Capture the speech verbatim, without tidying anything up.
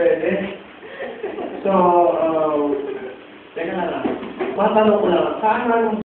pwede. So, um, teka na lang. Matanong ko lang, saan